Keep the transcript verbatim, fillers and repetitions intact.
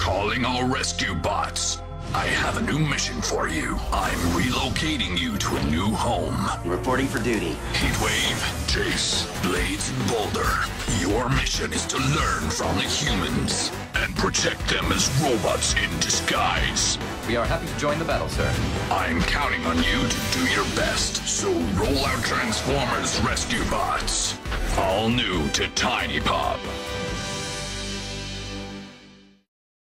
Calling all rescue bots. I have a new mission for you. I'm relocating you to a new home. Reporting for duty. Heatwave, Jace, Blades, and Boulder. Your mission is to learn from the humans and protect them as robots in disguise. We are happy to join the battle, sir. I'm counting on you to do your best, so roll out Transformers Rescue Bots. All new to Tiny Pop.